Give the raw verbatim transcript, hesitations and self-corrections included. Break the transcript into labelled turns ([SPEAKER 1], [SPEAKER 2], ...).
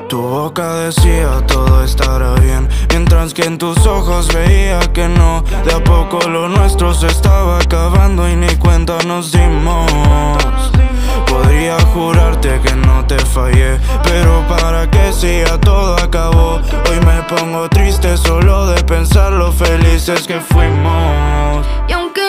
[SPEAKER 1] Tu boca decía todo estará bien, mientras que en tus ojos veía que no. De a poco lo nuestro se estaba acabando y ni cuenta nos dimos. Podría jurarte que no te fallé, pero para que si ya todo acabó. Hoy me pongo triste solo de pensar lo felices que fuimos.
[SPEAKER 2] Y aunque